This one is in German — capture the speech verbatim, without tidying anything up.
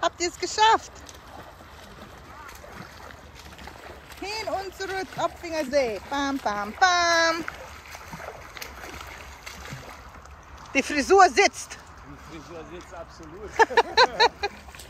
Habt ihr es geschafft? Hin und zurück, Opfingersee. Bam, bam, bam. Die Frisur sitzt. Die Frisur sitzt absolut.